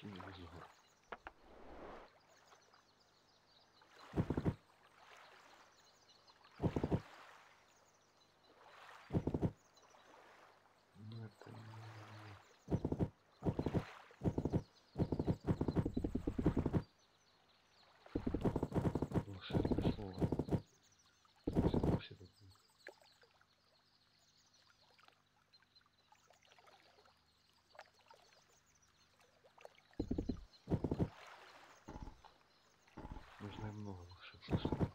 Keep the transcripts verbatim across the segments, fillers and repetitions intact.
Не знаю. Ну это не... волшебное слово. Все вообще такое. Нужно много волшебных слов.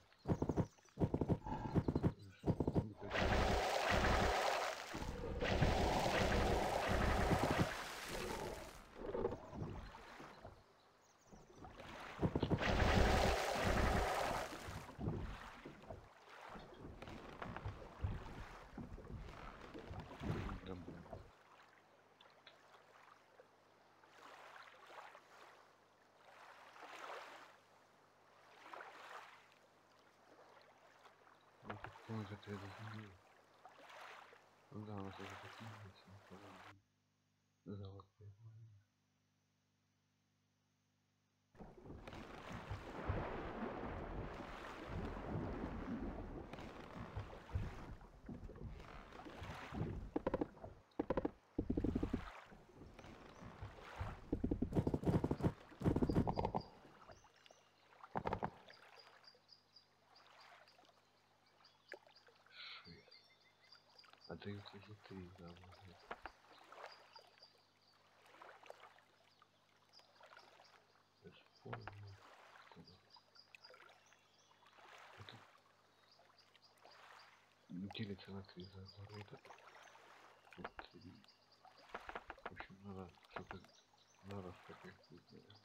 Он же это изменил. Ну да, у нас уже покинулся. Золотые войны. Отдаются за три заложника. Использую. Это делится на три заговора. Это вот три. В общем, надо что-то надо что-то сделать.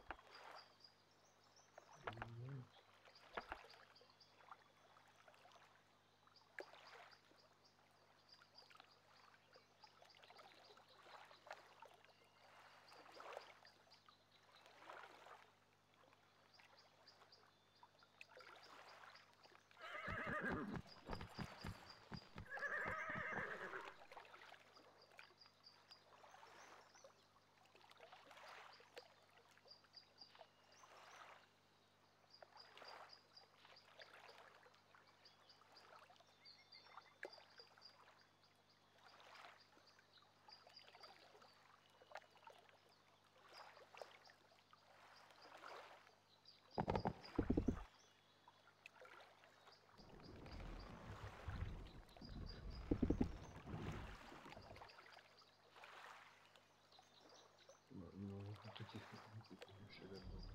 Ну, вот таких не всегда много.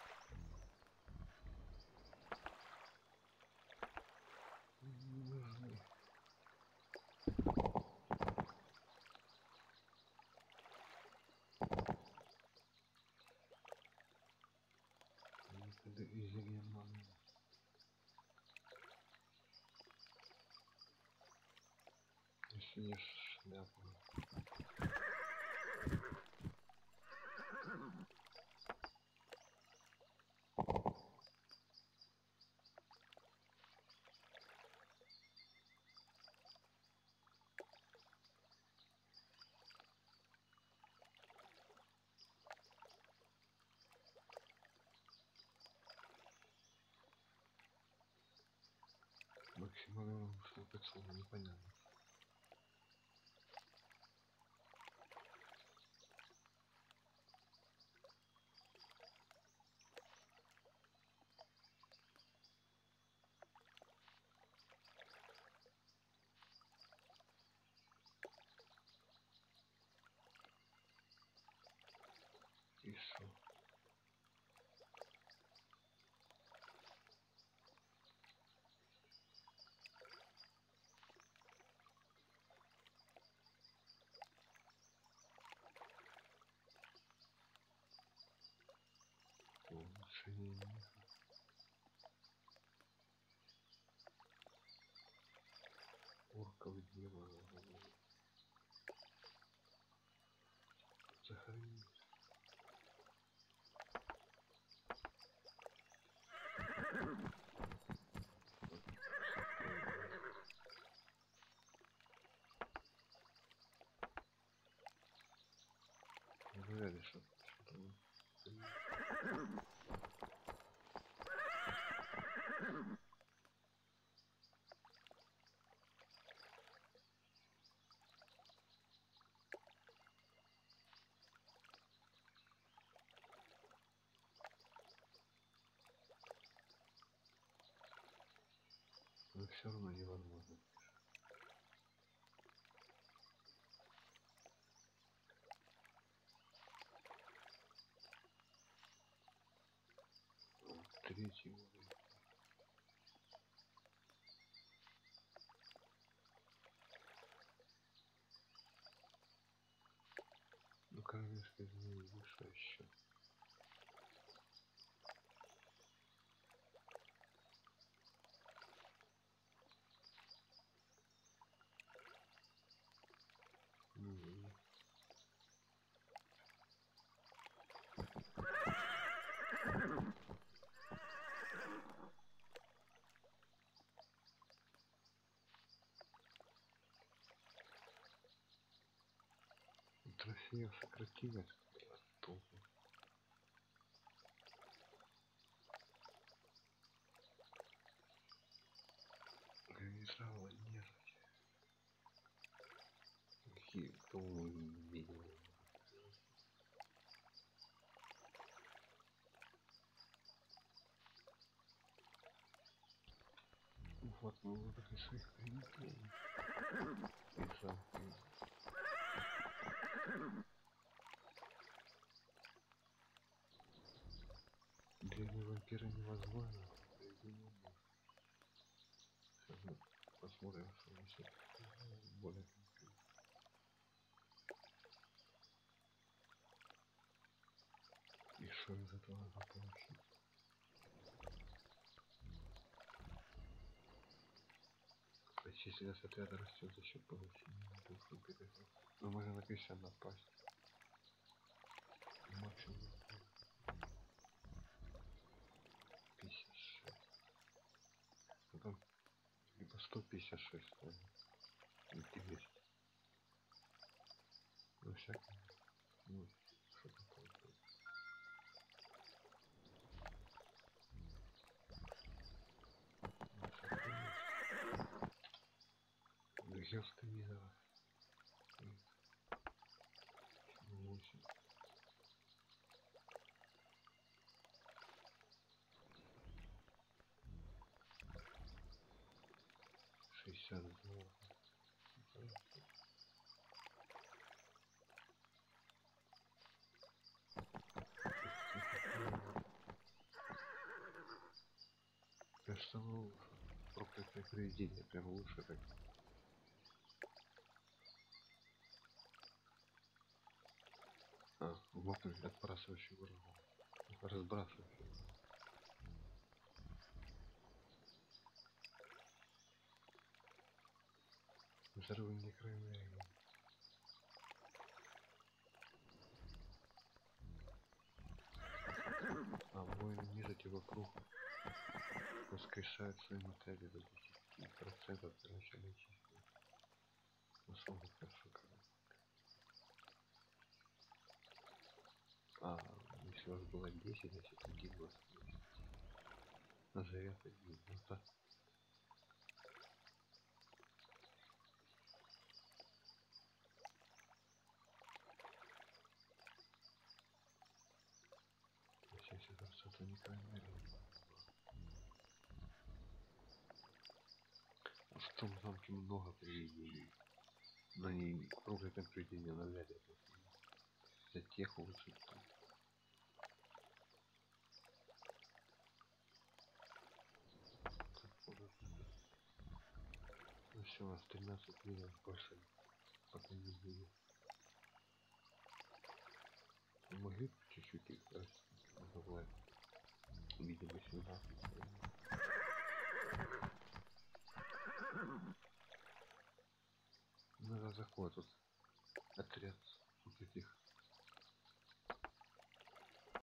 Не нужны. Никогда излия маны. Если не шляпу. Максимально слухать слово непонятно. И что? Улучшение. Орковый дьявол. Сохранить. Вряд ли что-то. Но все равно невозможно. Третий уровень. Ну, королевский змей выше еще. Ну, и... Трофеев сократилось. Толку. Гравитраву нет. Какие, кто видел? Вот мы выбрали своих привидений. И замки. Древние вампиры невозможно, а привидения можно. Сейчас мы посмотрим, что несет более конкретно. И что из этого надо получить? Численность отряда растет за счет получения двух вампиров. Но можно на крестьян напасть. Максимум пятьдесят шесть. Потом либо сто пятьдесят шесть, наверное, и двести. Ну всякое. Ну, что-то такое. Геостомизовать. восемь. шестьдесят два. Кажется, ну, проклятое привидение прям лучше так. А, вопль отбрасывающий врагов. Разбрасывающий врагов. Взрывы некроэнергии. А воины нежити вокруг воскрешают свои мотели до десяти процентов первоначальной численности. Особо хорошо как. А если у вас было десять, значит один у вас есть. А заряд один. Ну так. семьдесят процентов некроэнергии. В том замке много привидений. Но они проклятое привидение навряд ли. Для тех лучше тут. Ну все, у нас тринадцать минут, больше пока не будет. Мы могли бы чуть-чуть их добавить. Видимо, семнадцать. Надо заход тут. Отряд